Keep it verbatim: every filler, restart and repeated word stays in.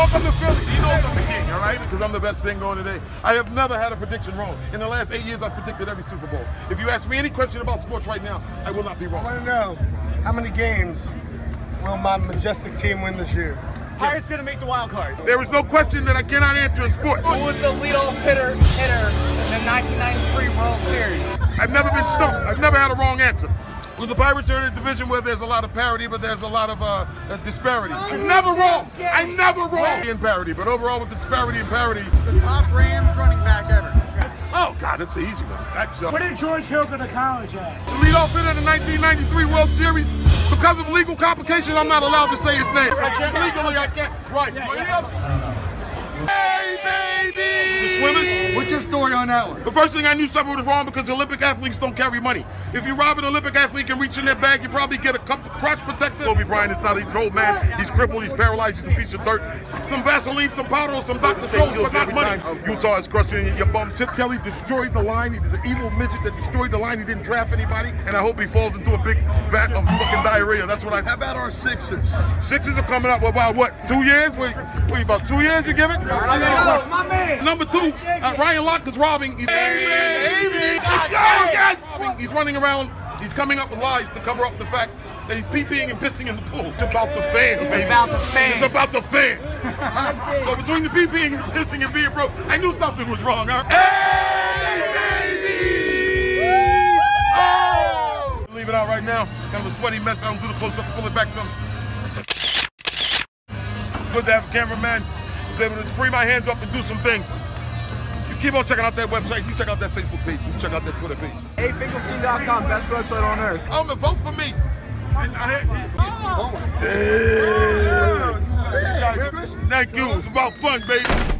Welcome to Philly. He knows I'm the king, all right? Because I'm the best thing going today. I have never had a prediction wrong. In the last eight years, I've predicted every Super Bowl. If you ask me any question about sports right now, I will not be wrong. I want to know, how many games will my majestic team win this year? Pirates gonna make the wild card. There is no question that I cannot answer in sports. Who was the leadoff hitter hitter in the nineteen ninety-three World Series? I've never been stumped. I've never had a wrong answer. Well, the Pirates are in a division where there's a lot of parity, but there's a lot of uh, uh, disparity. I'm never wrong. I'm never wrong in parity, but overall with the disparity and parity. The top Rams running back ever. Oh, God, that's easy, man. That's, uh, Where did George Hill go to college at? The leadoff hitter in the nineteen ninety-three World Series, because of legal complications, I'm not allowed to say his name. I can't legally, I can't. Right. Yeah, yeah. Hey, baby! The swimmers? What's your story on that one? The first thing I knew something was wrong because Olympic athletes don't carry money. If you rob an Olympic athlete and reach in their bag, you probably get a cup of crotch protector. Kobe Bryant is not, he's an old man, he's crippled, he's paralyzed, he's a piece of dirt. Some Vaseline, some powder, some Doctor Scholl's, but not money. Utah is crushing your bum. Chip Kelly destroyed the line. He was an evil midget that destroyed the line. He didn't draft anybody, and I hope he falls into a big vat of fucking diarrhea. That's what I. How about our Sixers? Sixers are coming up. About what? Two years? Wait, wait about two years? You give it? Oh, my man. Number two, uh, Ryan Lochte is robbing. He's, Amen. Amen. He's running around. He's coming up with lies to cover up the fact that he's pee-peeing and pissing in the pool. It's about the fans, baby. It's about the fans. It's about the fans. So between the pee-peeing and pissing and being broke, I knew something was wrong. Huh? Hey, baby! Oh! Leave it out right now. Kind of a sweaty mess. I don't do the close-up. Pull it back some. It's good to have a cameraman who's able to free my hands up and do some things. You keep on checking out that website. You check out that Facebook page. You check out that Twitter page. A Finkelstein dot com, best website on earth. Oh, the vote for me. Oh. Thank you. It's about fun, baby.